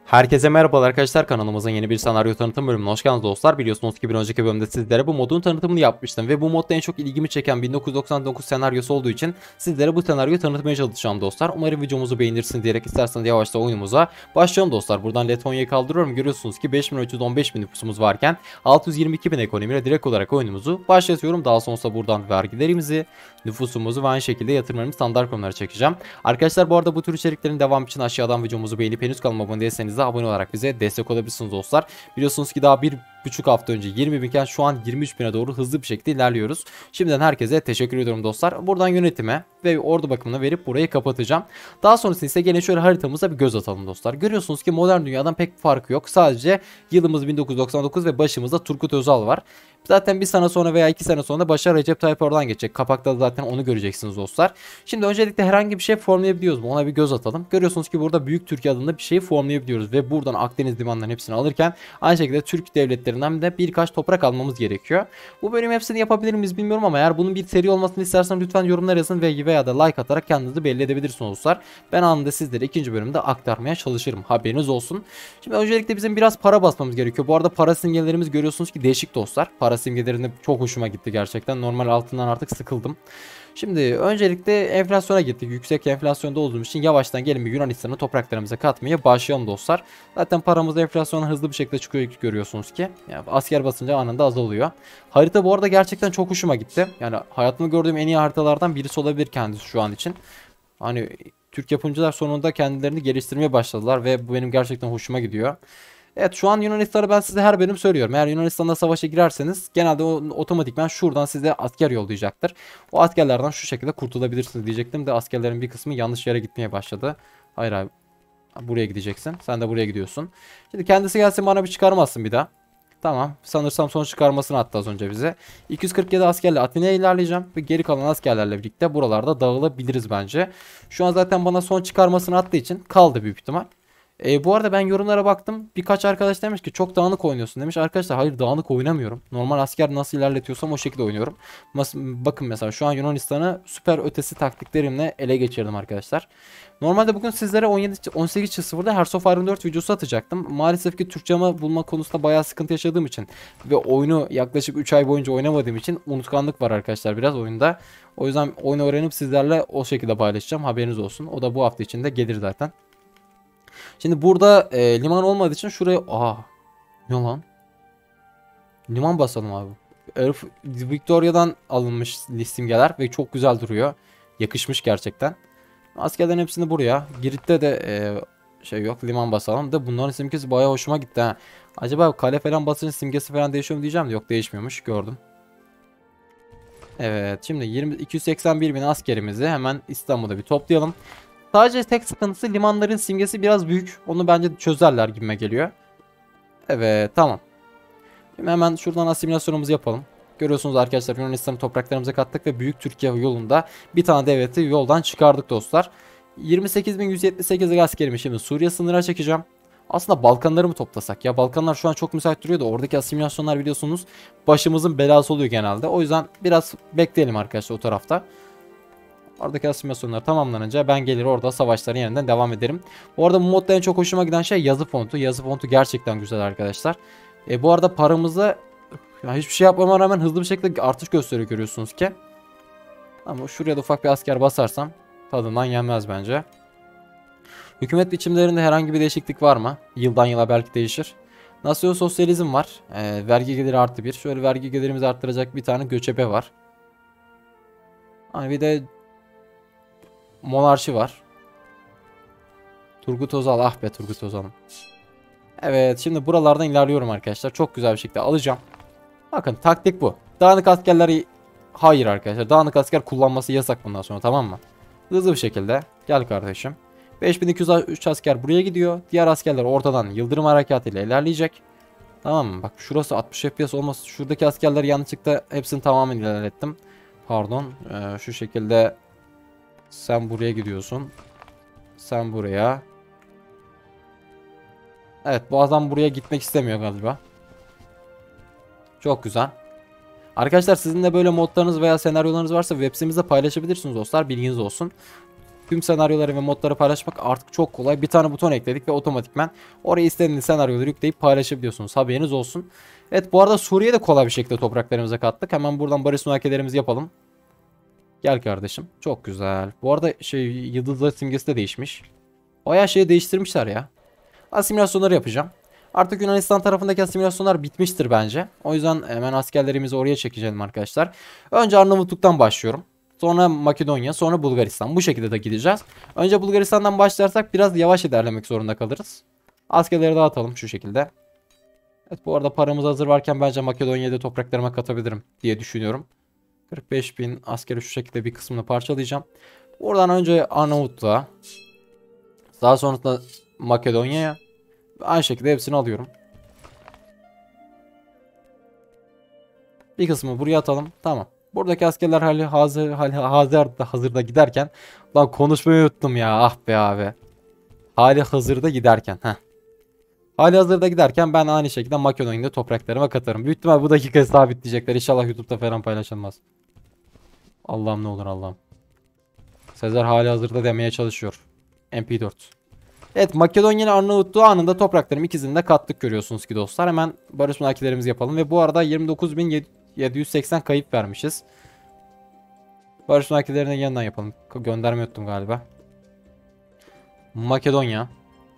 Herkese merhabalar arkadaşlar, kanalımızın yeni bir senaryo tanıtım bölümüne hoş geldiniz dostlar. Biliyorsunuz ki bir önceki bölümde sizlere bu modun tanıtımını yapmıştım ve bu modda en çok ilgimi çeken 1999 senaryosu olduğu için sizlere bu senaryoyu tanıtmaya çalışacağım dostlar. Umarım videomuzu beğenirsiniz diyerek isterseniz yavaşça oyunumuza başlayalım dostlar. Buradan Letonya'yı kaldırıyorum. Görüyorsunuz ki 5.315.000 nüfusumuz varken 622.000 ekonomiyle direkt olarak oyunumuzu başlatıyorum. Daha sonrasında buradan vergilerimizi, nüfusumuzu ve aynı şekilde yatırımlarımı standart konulara çekeceğim. Arkadaşlar bu arada bu tür içeriklerin devam için aşağıdan videomuzu beğenip henüz kanalıma abone değilseniz de abone olarak bize destek olabilirsiniz dostlar. Biliyorsunuz ki daha 1,5 hafta önce 20 binken şu an 23 bine doğru hızlı bir şekilde ilerliyoruz. Şimdiden herkese teşekkür ediyorum dostlar. Buradan yönetime ve ordu bakımına verip burayı kapatacağım. Daha sonrasında ise gene şöyle haritamıza bir göz atalım dostlar. Görüyorsunuz ki modern dünyadan pek farkı yok. Sadece yılımız 1999 ve başımızda Turgut Özal var. Zaten bir sene sonra veya 2 sene sonra Başar Recep Tayyip Erdoğan geçecek. Kapakta da zaten onu göreceksiniz dostlar. Şimdi öncelikle herhangi bir şey formlayabiliyoruz mu? Ona bir göz atalım. Görüyorsunuz ki burada Büyük Türkiye adında bir şeyi formlayabiliyoruz. Ve buradan Akdeniz limanlarının hepsini alırken aynı şekilde Türk devletlerinden de birkaç toprak almamız gerekiyor. Bu bölüm hepsini yapabilir miyiz bilmiyorum ama eğer bunun bir seri olmasını isterseniz lütfen yorumlar yazın veya da like atarak kendinizi belli edebilirsiniz dostlar. Ben anında sizlere ikinci bölümde aktarmaya çalışırım. Haberiniz olsun. Şimdi öncelikle bizim biraz para basmamız gerekiyor. Bu arada para simgelerimiz görüyorsunuz ki değişik dostlar. Para simgelerinde çok hoşuma gitti gerçekten. Normal altından artık sıkıldım. Şimdi öncelikle enflasyona gittik. Yüksek enflasyonda olduğumuz için yavaştan gelin bir Yunanistan'ı topraklarımıza katmaya başlayalım dostlar. Zaten paramız enflasyona hızlı bir şekilde çıkıyor görüyorsunuz ki. Yani asker basınca anında azalıyor. Harita bu arada gerçekten çok hoşuma gitti. Yani hayatımda gördüğüm en iyi haritalardan birisi olabilir kendisi şu an için. Hani Türk yapımcılar sonunda kendilerini geliştirmeye başladılar ve bu benim gerçekten hoşuma gidiyor. Evet, şu an Yunanistan'ı ben size her bölüm söylüyorum. Eğer Yunanistan'da savaşa girerseniz genelde otomatikman şuradan size asker yollayacaktır. O askerlerden şu şekilde kurtulabilirsiniz diyecektim de askerlerin bir kısmı yanlış yere gitmeye başladı. Hayır abi, buraya gideceksin. Sen de buraya gidiyorsun. Şimdi kendisi gelsin bana bir çıkarmazsın bir daha. Tamam, sanırsam son çıkarmasını attı az önce bize. 247 askerle Atina'ya ilerleyeceğim ve geri kalan askerlerle birlikte buralarda dağılabiliriz bence. Şu an zaten bana son çıkarmasını attığı için kaldı büyük ihtimal. Bu arada ben yorumlara baktım. Birkaç arkadaş demiş ki çok dağınık oynuyorsun demiş. Arkadaşlar hayır, dağınık oynamıyorum. Normal asker nasıl ilerletiyorsam o şekilde oynuyorum. Bakın mesela şu an Yunanistan'ı süper ötesi taktiklerimle ele geçirdim arkadaşlar. Normalde bugün sizlere 18.0'da Hearts of Iron 4 videosu atacaktım. Maalesef ki Türkçemi bulma konusunda bayağı sıkıntı yaşadığım için ve oyunu yaklaşık 3 ay boyunca oynamadığım için unutkanlık var arkadaşlar biraz oyunda. O yüzden oyunu öğrenip sizlerle o şekilde paylaşacağım. Haberiniz olsun. O da bu hafta içinde gelir zaten. Şimdi burada liman olmadığı için şuraya... Ne lan? Liman basalım abi. Victoria'dan alınmış simgeler ve çok güzel duruyor. Yakışmış gerçekten. Askerlerin hepsini buraya. Girit'te de şey yok, liman basalım da bunların simgesi bayağı hoşuma gitti ha. Acaba kale falan basınca simgesi falan değişiyor mu diyeceğim de yok, değişmiyormuş, gördüm. Evet, şimdi 281 bin askerimizi hemen İstanbul'da bir toplayalım. Sadece tek sıkıntısı limanların simgesi biraz büyük. Onu bence çözerler gibime geliyor. Evet, tamam. Şimdi hemen şuradan asimilasyonumuzu yapalım. Görüyorsunuz arkadaşlar, Yunanistan'ı topraklarımıza kattık ve Büyük Türkiye yolunda bir tane devleti yoldan çıkardık dostlar. 28.178 askerimi şimdi Suriye sınırına çekeceğim. Aslında Balkanları mı toplasak ya? Balkanlar şu an çok müsait duruyor da oradaki asimilasyonlar biliyorsunuz başımızın belası oluyor genelde. O yüzden biraz bekleyelim arkadaşlar o tarafta. Oradaki asimilasyonlar tamamlanınca ben gelir orada savaşların yeniden devam ederim. Bu arada bu modda en çok hoşuma giden şey yazı fontu. Yazı fontu gerçekten güzel arkadaşlar. Bu arada paramızda hiçbir şey yapmama rağmen hızlı bir şekilde artış gösteriyor görüyorsunuz ki. Ama şuraya da ufak bir asker basarsam tadından yenmez bence. Hükümet biçimlerinde herhangi bir değişiklik var mı? Yıldan yıla belki değişir. Nasıl sosyalizm var. Vergi geliri artı bir. Şöyle vergi gelirimizi arttıracak bir tane göçebe var. Hani bir de monarşi var. Turgut Özal, ah be Turgut Özal'ım. Evet, şimdi buralardan ilerliyorum arkadaşlar. Çok güzel bir şekilde alacağım. Bakın taktik bu. Dağınık askerleri... Hayır arkadaşlar, dağınık asker kullanması yasak bundan sonra, tamam mı? Hızlı bir şekilde gel kardeşim. 5203 asker buraya gidiyor. Diğer askerler ortadan yıldırım harekatıyla ilerleyecek. Tamam mı? Bak şurası 60 FPS olması. Şuradaki askerleri yanlışlıkla hepsini tamamen ilerlettim. Pardon. Şu şekilde sen buraya gidiyorsun. Sen buraya. Evet, bu adam buraya gitmek istemiyor galiba. Çok güzel. Arkadaşlar sizin de böyle modlarınız veya senaryolarınız varsa web sitemizde paylaşabilirsiniz dostlar. Bilginiz olsun. tüm senaryoları ve modları paylaşmak artık çok kolay. Bir tane buton ekledik ve otomatikman oraya istediğiniz senaryoları yükleyip paylaşabiliyorsunuz. Haberiniz olsun. Evet, bu arada Suriye de kolay bir şekilde topraklarımıza kattık. Hemen buradan barış müzakerelerimizi yapalım. Gel kardeşim. Çok güzel. Bu arada yıldızlar simgesi de değişmiş. Bayağı şeyi değiştirmişler ya. Asimilasyonları yapacağım. Artık Yunanistan tarafındaki asimilasyonlar bitmiştir bence. O yüzden hemen askerlerimizi oraya çekeceğim arkadaşlar. Önce Arnavutluk'tan başlıyorum. Sonra Makedonya, sonra Bulgaristan. Bu şekilde de gideceğiz. Önce Bulgaristan'dan başlarsak biraz yavaş ilerlemek zorunda kalırız. Askerleri dağıtalım şu şekilde. Evet, bu arada paramız hazır varken bence Makedonya'da topraklarıma katabilirim diye düşünüyorum. 45.000 askeri şu şekilde bir kısmını parçalayacağım. Buradan önce Arnavutluğa, daha sonrasında Makedonya'ya, aynı şekilde hepsini alıyorum. Bir kısmı buraya atalım. Tamam. Buradaki askerler hazırda giderken, lan konuşmayı unuttum ya, ah be abi. Hali hazırda giderken. Hali hazırda giderken ben aynı şekilde Makedonya'da topraklarıma katarım. Büyük ihtimal bu dakika sabitleyecekler. İnşallah YouTube'da falan paylaşılmaz. Allah'ım ne olur Allah'ım. Sezar hali hazırda demeye çalışıyor. MP4. Evet, Makedonya ile Arnavutluğu anında topraklarım ikisini de kattık görüyorsunuz ki dostlar. Hemen barış müzakerelerimizi yapalım ve bu arada 29.780 kayıp vermişiz. Barış müzakerelerinin yanından yapalım. Gönderme yuttum galiba. Makedonya.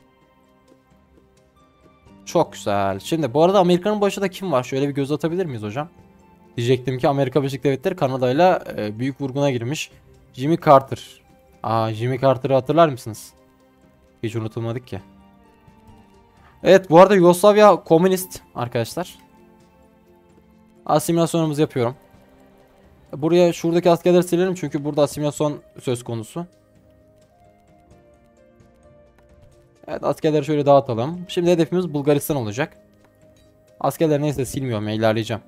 Çok güzel. Şimdi bu arada Amerika'nın başında kim var? Şöyle bir göz atabilir miyiz hocam? Diyecektim ki Amerika Birleşik Devletleri Kanada'yla büyük vurguna girmiş. Jimmy Carter. Jimmy Carter'ı hatırlar mısınız? Hiç unutulmadık ki. Evet, bu arada Yugoslavya komünist arkadaşlar. Asimilasyonumuzu yapıyorum. Buraya şuradaki askerleri silelim çünkü burada asimilasyon söz konusu. Evet, askerleri şöyle dağıtalım. Şimdi hedefimiz Bulgaristan olacak. Askerleri neyse silmiyorum ya, ilerleyeceğim.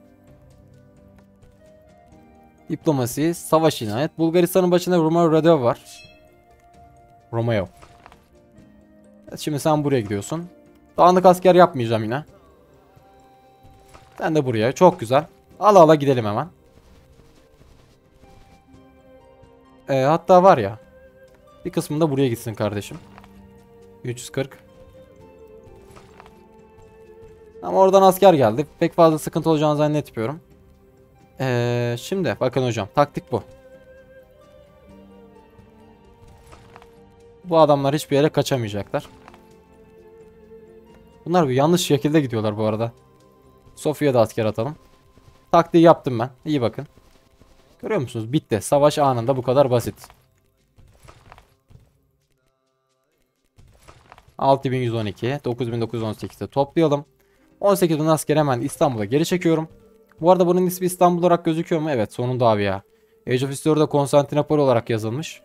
Diplomasi, savaş ilan et. Bulgaristan'ın başında Romeo Radev var. Romeo. Evet, şimdi sen buraya gidiyorsun. Dağınık asker yapmayacağım yine. Sen de buraya. Çok güzel. Ala ala gidelim hemen. Hatta var ya, bir kısmında buraya gitsin kardeşim. 340. Ama oradan asker geldi. Pek fazla sıkıntı olacağını zannetmiyorum. Şimdi bakın hocam, taktik bu. Bu adamlar hiçbir yere kaçamayacaklar. Bunlar bir yanlış şekilde gidiyorlar bu arada. Sofya'da asker atalım. Taktiği yaptım ben. İyi bakın. Görüyor musunuz? Bitti. Savaş anında bu kadar basit. 6112, 9918'de toplayalım. 18.000 asker hemen İstanbul'a geri çekiyorum. Bu arada bunun ismi İstanbul olarak gözüküyor mu? Evet, sonunda abi ya. Age of History'da Konstantinopol olarak yazılmış.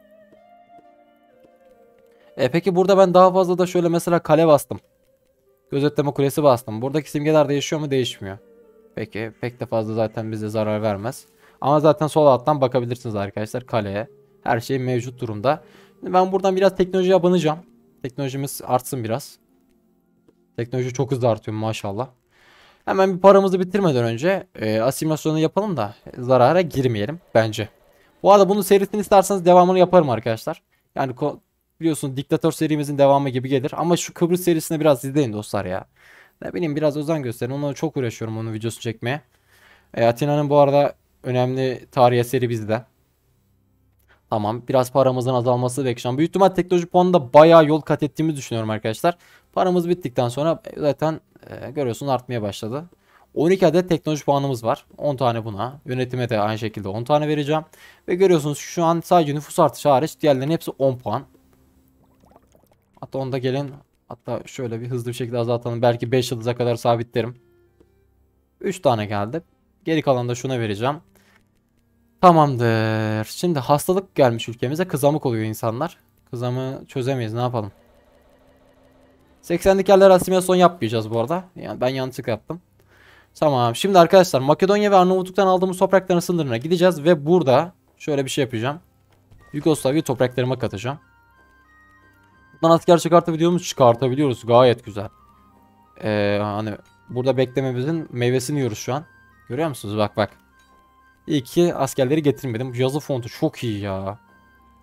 Peki burada ben daha fazla da şöyle mesela kale bastım. Gözetleme kulesi bastım. Buradaki simgeler değişiyor mu? Değişmiyor. Peki, pek de fazla zaten bize zarar vermez. Ama zaten sol alttan bakabilirsiniz arkadaşlar kaleye. Her şey mevcut durumda. Şimdi ben buradan biraz teknolojiye abanacağım. Teknolojimiz artsın biraz. Teknoloji çok hızlı artıyor maşallah. Hemen bir paramızı bitirmeden önce asimilasyonu yapalım da zarara girmeyelim bence. Bu arada bunun serisini isterseniz devamını yaparım arkadaşlar. Yani biliyorsunuz diktatör serimizin devamı gibi gelir. Ama şu Kıbrıs serisine biraz izleyin dostlar ya. Ne bileyim, biraz özen gösterin. Ona çok uğraşıyorum, onun videosunu çekmeye. Atina'nın bu arada önemli tarihi eseri bizde. Tamam, biraz paramızın azalması bekleyeceğim. Büyük ihtimal teknoloji puanında bayağı yol kat ettiğimizi düşünüyorum arkadaşlar. Paramız bittikten sonra zaten görüyorsun artmaya başladı. 12 adet teknoloji puanımız var. 10 tane buna. Yönetime de aynı şekilde 10 tane vereceğim. Ve görüyorsunuz şu an sadece nüfus artışı hariç diğerlerinin hepsi 10 puan. Hatta onda gelin. Hatta şöyle bir hızlı bir şekilde azaltalım. Belki 5 yıldıza kadar sabitlerim. 3 tane geldi. Geri kalanı da şuna vereceğim. Tamamdır. Şimdi hastalık gelmiş ülkemize. Kızamık oluyor insanlar. Kızamı çözemeyiz. Ne yapalım? 80'lik yerler asimilasyon yapmayacağız bu arada. Yani ben yanlışlıkla yaptım. Tamam. Şimdi arkadaşlar Makedonya ve Arnavutluk'tan aldığımız toprakların sınırına gideceğiz. Ve burada şöyle bir şey yapacağım. Yugoslavya'yı topraklarıma katacağım. Buradan asker çıkartabiliyor muyuz? Çıkartabiliyoruz. Gayet güzel. Hani burada beklememizin meyvesini yiyoruz şu an. Görüyor musunuz? Bak bak. İyi ki askerleri getirmedim. Yazı fontu çok iyi ya.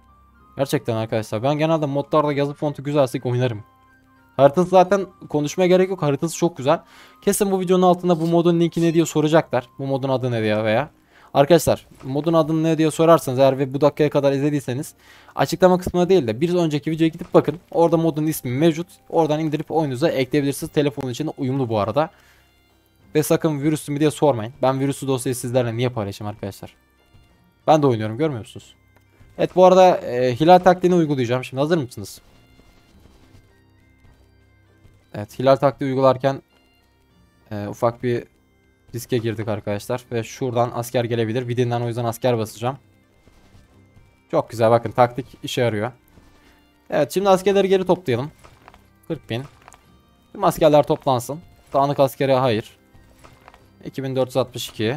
Gerçekten arkadaşlar ben genelde modlarda yazı fontu güzelse oynarım. Haritası zaten konuşmaya gerek yok. Haritası çok güzel. Kesin bu videonun altında bu modun linki ne diye soracaklar. Bu modun adı ne diye veya. Arkadaşlar modun adını ne diye sorarsanız eğer ve bu dakikaya kadar izlediyseniz açıklama kısmına değil de bir önceki videoya gidip bakın. Orada modun ismi mevcut. Oradan indirip oyununuza ekleyebilirsiniz. Telefonun içinde uyumlu bu arada. Ve sakın virüslü mü diye sormayın. Ben virüslü dosyayı sizlerle niye paylaşayım arkadaşlar? Ben de oynuyorum, görmüyor musunuz? Evet, bu arada hilal taktiğini uygulayacağım. Şimdi hazır mısınız? Evet, hilal taktiği uygularken ufak bir riske girdik arkadaşlar. Ve şuradan asker gelebilir. Vidin'den o yüzden asker basacağım. Çok güzel, bakın taktik işe yarıyor. Evet, şimdi askerleri geri toplayalım. 40.000. Tüm askerler toplansın. Dağınık askere hayır. 2462.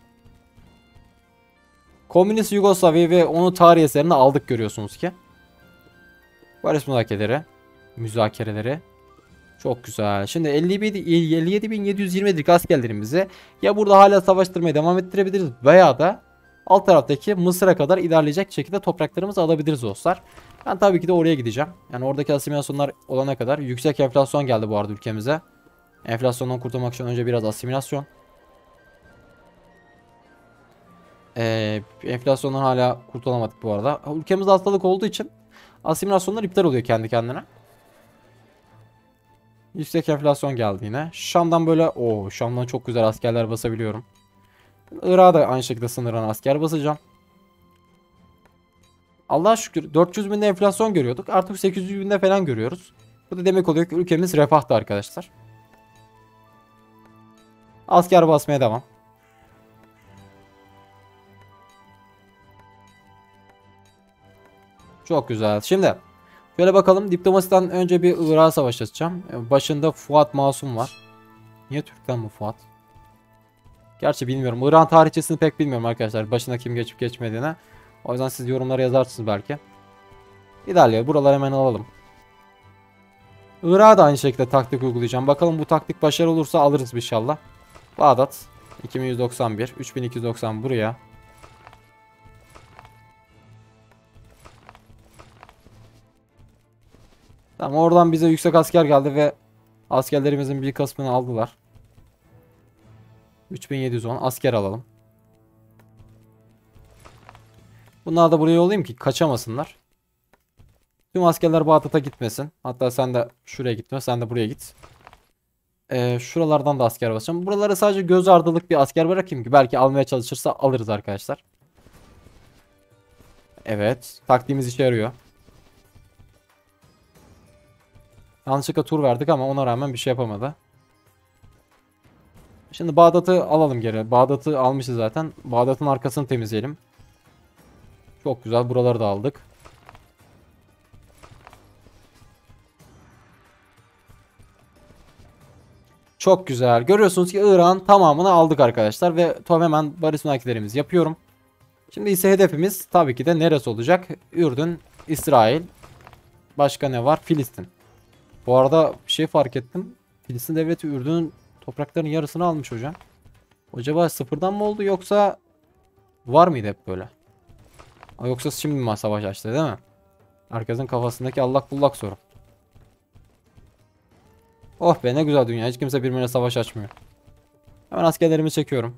Komünist Yugoslavya ve onun tarih eserini aldık, görüyorsunuz ki. Barış müzakereleri. Çok güzel. Şimdi 57.720'lik askerlerimizi ya burada hala savaştırmaya devam ettirebiliriz veya da alt taraftaki Mısır'a kadar ilerleyecek şekilde topraklarımızı alabiliriz dostlar. Ben tabii ki de oraya gideceğim. Yani oradaki asimilasyonlar olana kadar. Yüksek enflasyon geldi bu arada ülkemize. Enflasyondan kurtulmak için önce biraz asimilasyon. Enflasyondan hala kurtulamadık bu arada. Ülkemizde hastalık olduğu için asimilasyonlar iptal oluyor kendi kendine. Yüksek enflasyon geldi yine. Şam'dan böyle Şam'dan çok güzel askerler basabiliyorum. Irak'a da aynı şekilde sınırına asker basacağım. Allah'a şükür 400 binde enflasyon görüyorduk. Artık 800 binde falan görüyoruz. Bu da demek oluyor ki ülkemiz refahta arkadaşlar. Asker basmaya devam. Çok güzel. Şimdi şöyle bakalım. Diplomasiden önce bir Irak'a savaş açacağım. Başında Fuat Masum var. Niye Türk'ten bu Fuat? Gerçi bilmiyorum. Irak'ın tarihçesini pek bilmiyorum arkadaşlar. Başına kim geçip geçmediğine. O yüzden siz yorumlara yazarsınız belki. İlerliyor. Buraları hemen alalım. Irak'a da aynı şekilde taktik uygulayacağım. Bakalım bu taktik başarılı olursa alırız inşallah. Bağdat 2191, 3290 buraya. Tamam, oradan bize yüksek asker geldi ve askerlerimizin bir kısmını aldılar. 3710 asker alalım. Bunlar da buraya yollayayım ki kaçamasınlar. Tüm askerler Bağdat'a gitmesin. Hatta sen de şuraya gitme, sen de buraya git. Şuralardan da asker basacağım. Buralara sadece göz ardılık bir asker bırakayım ki belki almaya çalışırsa alırız arkadaşlar. Evet, taktiğimiz işe yarıyor. Yanlışlıkla tur verdik ama ona rağmen bir şey yapamadı. Şimdi Bağdat'ı alalım geri. Bağdat'ı almışız zaten. Bağdat'ın arkasını temizleyelim. Çok güzel, buraları da aldık. Çok güzel. Görüyorsunuz ki İran tamamını aldık arkadaşlar ve hemen barış müzakerelerimizi yapıyorum. Şimdi ise hedefimiz tabii ki de neresi olacak? Ürdün, İsrail. Başka ne var? Filistin. Bu arada bir şey fark ettim. Filistin devleti Ürdün'ün topraklarının yarısını almış hocam. Acaba sıfırdan mı oldu yoksa var mıydı hep böyle? Yoksa şimdi mi savaş açtı, değil mi? Herkesin kafasındaki allak bullak soru. Oh be, ne güzel dünya. Hiç kimse birbirine savaş açmıyor. Hemen askerlerimi çekiyorum.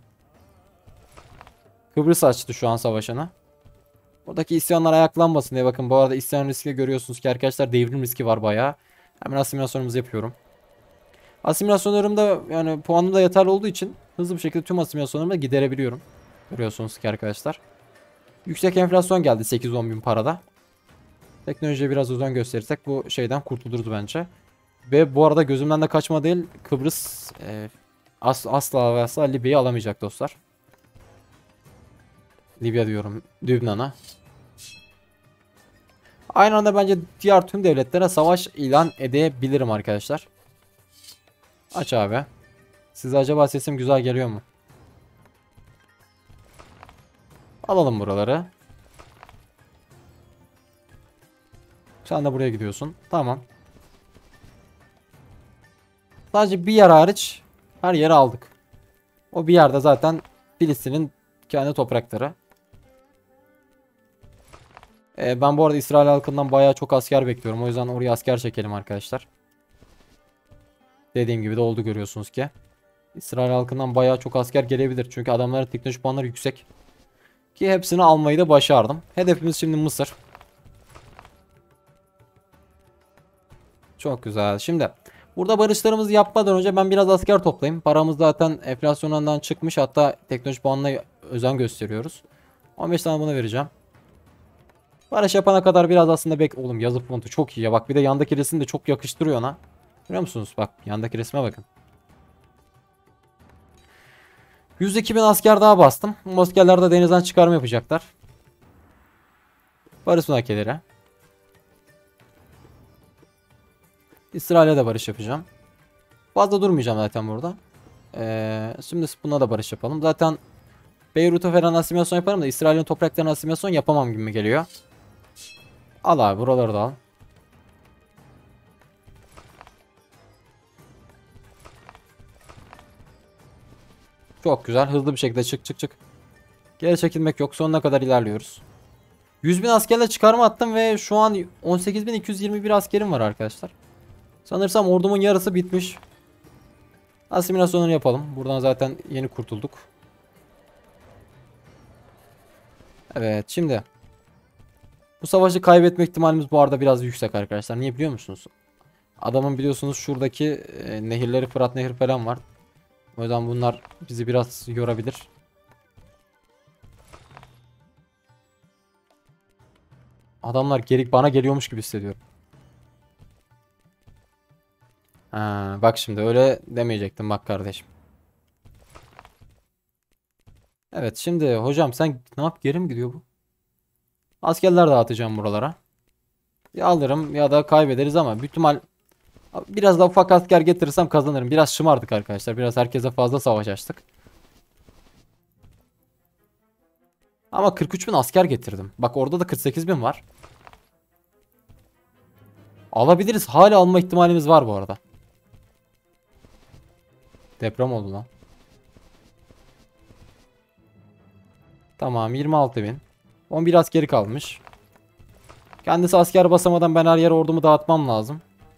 Kıbrıs açtı şu an savaşını. Buradaki isyanlar ayaklanmasın diye, bakın bu arada isyan riski görüyorsunuz ki arkadaşlar, devrim riski var bayağı. Hemen asimilasyonumuzu yapıyorum. Asimilasyonlarımda yani puanım da yeterli olduğu için hızlı bir şekilde tüm asimilasyonlarımı giderebiliyorum. Görüyorsunuz ki arkadaşlar. Yüksek enflasyon geldi 8-10 bin parada. Teknolojiye biraz özen gösterirsek bu şeyden kurtuluruz bence. Ve bu arada gözümden de kaçma değil, Kıbrıs asla ve asla Libya'yı alamayacak dostlar. Libya diyorum, Lübnan'a. Aynı anda bence diğer tüm devletlere savaş ilan edebilirim arkadaşlar. Aç abi. Size acaba sesim güzel geliyor mu? Alalım buraları. Sen de buraya gidiyorsun. Tamam. Sadece bir yer hariç her yeri aldık. O bir yerde zaten Filistin'in kendi toprakları. Ben bu arada İsrail halkından bayağı çok asker bekliyorum. O yüzden oraya asker çekelim arkadaşlar. Dediğim gibi de oldu, görüyorsunuz ki. İsrail halkından bayağı çok asker gelebilir. Çünkü adamların teknoloji puanları yüksek. Ki hepsini almayı da başardım. Hedefimiz şimdi Mısır. Çok güzel. Şimdi burada barışlarımızı yapmadan önce ben biraz asker toplayayım. Paramız zaten enflasyondan çıkmış. Hatta teknoloji puanına özen gösteriyoruz. 15 tane buna vereceğim. Barış yapana kadar biraz aslında Oğlum yazı fontu çok iyi ya. Bak bir de yandaki resim de çok yakıştırıyor ona. Görüyor musunuz? Bak yandaki resme bakın. 102 bin asker daha bastım. Bu askerler de denizden çıkarma yapacaklar. Barış müzakereleri. İsrail'e de barış yapacağım. Fazla durmayacağım zaten burada. Şimdi buna da barış yapalım. Zaten Beyrut'a falan asimilasyon yaparım da İsrail'in topraklarına asimilasyon yapamam gibi geliyor. Al abi, buraları da al. Çok güzel. Hızlı bir şekilde çık çık çık. Geri çekilmek yok. Sonuna kadar ilerliyoruz. 100 bin askerle çıkarma attım ve şu an 18.221 askerim var arkadaşlar. Sanırsam ordumun yarısı bitmiş. Asimilasyonunu yapalım. Buradan zaten yeni kurtulduk. Evet, şimdi bu savaşı kaybetme ihtimalimiz bu arada biraz yüksek arkadaşlar. Niye biliyor musunuz? Adamın biliyorsunuz şuradaki nehirleri, Fırat Nehri falan var. O yüzden bunlar bizi biraz yorabilir. Adamlar geri bana geliyormuş gibi hissediyorum. Ha, bak şimdi öyle demeyecektim bak kardeşim. Evet, şimdi hocam sen ne yap, geri mi gidiyor bu? Askerler dağıtacağım buralara. Ya alırım ya da kaybederiz ama büyük ihtimal biraz daha ufak asker getirirsem kazanırım. Biraz şımardık arkadaşlar. Biraz herkese fazla savaş açtık. Ama 43 bin asker getirdim. Bak orada da 48 bin var. Alabiliriz. Hala alma ihtimalimiz var bu arada. Deprem oldu lan. Tamam, 26 bin. 11 askeri kalmış. Kendisi asker basamadan ben her yere ordumu dağıtmam lazım.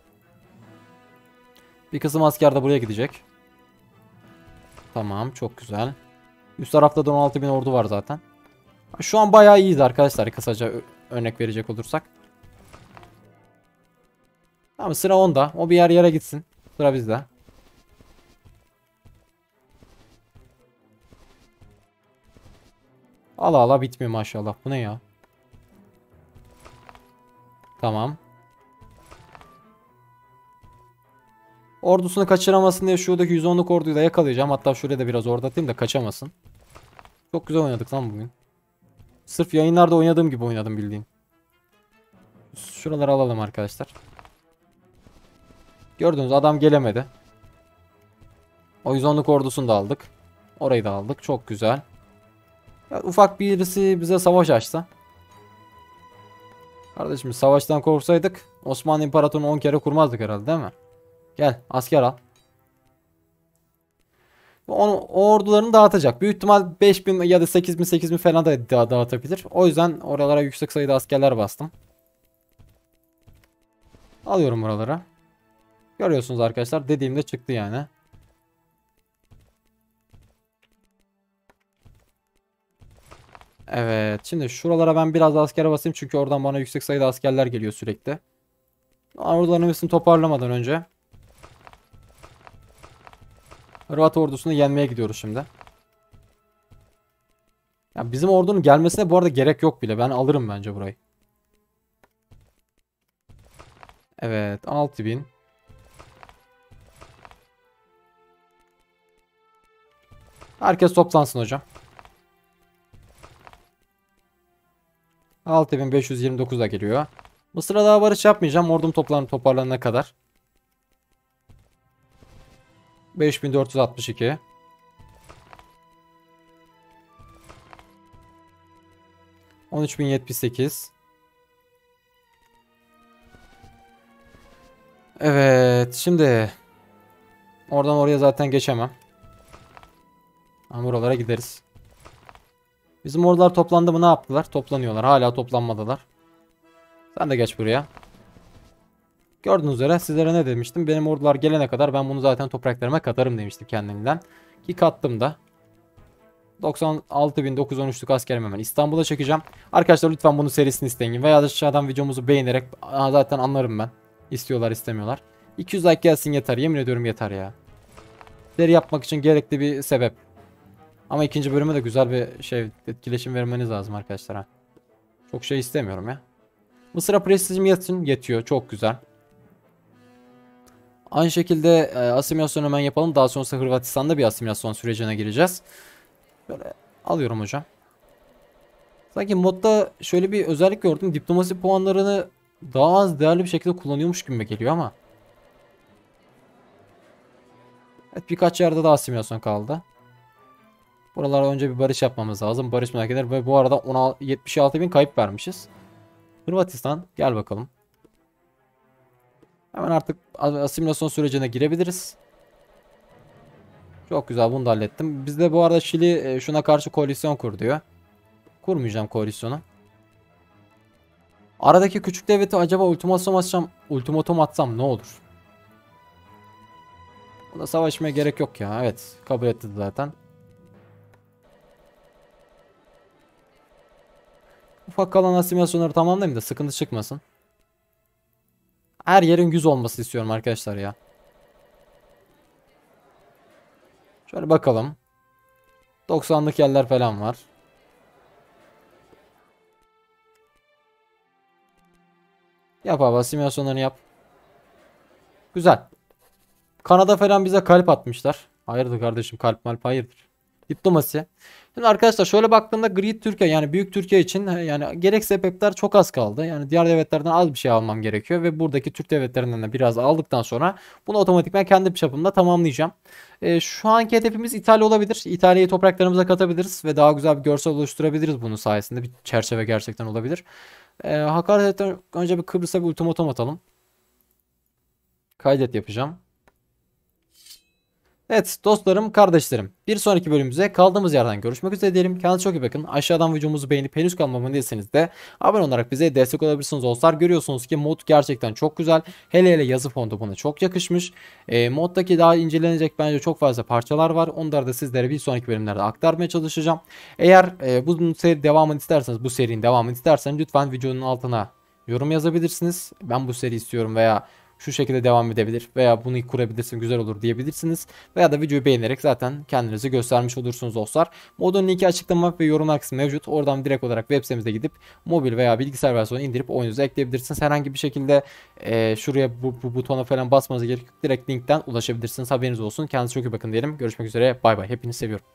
Bir kısım asker de buraya gidecek. Tamam, çok güzel. Üst tarafta da 16 bin ordu var zaten. Şu an bayağı iyiyiz arkadaşlar, kısaca örnek verecek olursak. Tamam, sıra onda. O bir yer yere gitsin. Sıra bizde. Allah Allah, bitmiyor maşallah. Bu ne ya? Tamam. Ordusunu kaçıramasın diye şuradaki 110'luk orduyu da yakalayacağım. Hatta şuraya da biraz orada atayım da kaçamasın. Çok güzel oynadık lan bugün. Sırf yayınlarda oynadığım gibi oynadım bildiğin. Şuraları alalım arkadaşlar. Gördünüz, adam gelemedi. O 110'luk ordusunu da aldık. Orayı da aldık. Çok güzel. Ya, ufak birisi bize savaş açsa. Kardeşim, savaştan korksaydık Osmanlı İmparatorluğu'nu 10 kere kurmazdık herhalde, değil mi? Gel asker al. O ordularını dağıtacak. Büyük ihtimal 5000 ya da 8000 falan da dağıtabilir. O yüzden oralara yüksek sayıda askerler bastım. Alıyorum buralara. Görüyorsunuz arkadaşlar, dediğimde çıktı yani. Evet, şimdi şuralara ben biraz askere basayım çünkü oradan bana yüksek sayıda askerler geliyor sürekli. Orduların hepsini toparlamadan önce Hırvat ordusunu yenmeye gidiyoruz şimdi. Ya bizim ordunun gelmesine bu arada gerek yok bile. Ben alırım bence burayı. Evet, 6000. Herkes toplansın hocam. 6529'a geliyor. Mısır'a daha barış yapmayacağım. Ordum toparlanana kadar. 5462. 13078. Evet, şimdi oradan oraya zaten geçemem. Ama buralara gideriz. Bizim ordular toplandı mı ne yaptılar? Toplanıyorlar. Hala toplanmadılar. Sen de geç buraya. Gördüğünüz üzere sizlere ne demiştim? Benim ordular gelene kadar ben bunu zaten topraklarıma katarım demiştim kendimden. Ki kattım da. 96.913'lük askerim hemen İstanbul'a çekeceğim. Arkadaşlar lütfen bunun serisini isteyin. Veya da aşağıdan videomuzu beğenerek zaten anlarım ben. İstiyorlar istemiyorlar. 200 like gelsin yeter. Yemin ediyorum yeter ya. Seri yapmak için gerekli bir sebep. Ama ikinci bölüme de güzel bir etkileşim vermeniz lazım arkadaşlar. Ha. Çok şey istemiyorum ya. Mısır'a prestijim yetiyor. Çok güzel. Aynı şekilde asimilasyon hemen yapalım. Daha sonrasında Hırvatistan'da bir asimilasyon sürecine gireceğiz. Böyle alıyorum hocam. Sanki modda şöyle bir özellik gördüm. Diplomasi puanlarını daha az değerli bir şekilde kullanıyormuş gibi geliyor ama. Evet, birkaç yerde daha asimilasyon kaldı. Buralara önce bir barış yapmamız lazım. Barış merkezleri ve bu arada 76.000 kayıp vermişiz. Hırvatistan gel bakalım. Hemen artık asimilasyon sürecine girebiliriz. Çok güzel, bunu da hallettim. Bizde bu arada Şili şuna karşı koalisyon kur diyor. Kurmayacağım koalisyonu. Aradaki küçük devleti acaba ultimatum atsam ne olur? Buna savaşmaya gerek yok ya. Evet, kabul etti zaten. Ufak kalan asimilasyonları tamamlayayım da sıkıntı çıkmasın. Her yerin 100 olması istiyorum arkadaşlar ya. Şöyle bakalım. 90'lık yerler falan var. Yap abi, asimilasyonlarını yap. Güzel. Kanada falan bize kalp atmışlar. Hayırdır kardeşim, kalp malp hayırdır. Diplomasi. Şimdi arkadaşlar şöyle baktığımda Great Türkiye, yani büyük Türkiye için yani gerek sebepler çok az kaldı. Yani diğer devletlerden az bir şey almam gerekiyor ve buradaki Türk devletlerinden de biraz aldıktan sonra bunu otomatikman kendi çapımda tamamlayacağım. Şu anki hedefimiz İtalya olabilir. İtalya'yı topraklarımıza katabiliriz ve daha güzel bir görsel oluşturabiliriz bunun sayesinde. Bir çerçeve gerçekten olabilir. Hakaret'ten önce bir Kıbrıs'a bir ultimatum atalım. Kaydet yapacağım. Evet dostlarım, kardeşlerim. Bir sonraki bölümümüze kaldığımız yerden görüşmek üzere diyelim. Kendinize çok iyi bakın. Aşağıdan videomuzu beğenip henüz kanalıma değilseniz de abone olarak bize destek olabilirsiniz dostlar. Görüyorsunuz ki mod gerçekten çok güzel. Hele hele yazı fontu buna çok yakışmış. Moddaki daha incelenecek bence çok fazla parçalar var. Onları da sizlere bir sonraki bölümlerde aktarmaya çalışacağım. Eğer bu seri devamını isterseniz, bu serinin devamını isterseniz lütfen videonun altına yorum yazabilirsiniz. Ben bu seri istiyorum veya şu şekilde devam edebilir veya bunu kurabilirsin, güzel olur diyebilirsiniz. Veya da videoyu beğenerek zaten kendinizi göstermiş olursunuz dostlar. Modun linki açıklama ve yorumlar kısmı mevcut. Oradan direkt olarak web sitemize gidip mobil veya bilgisayar versiyonu indirip oyununuza ekleyebilirsiniz. Herhangi bir şekilde şuraya bu butona falan basmanıza gerek yok. Direkt linkten ulaşabilirsiniz. Haberiniz olsun. Kendinize çok iyi bakın diyelim. Görüşmek üzere. Bay bay. Hepinizi seviyorum.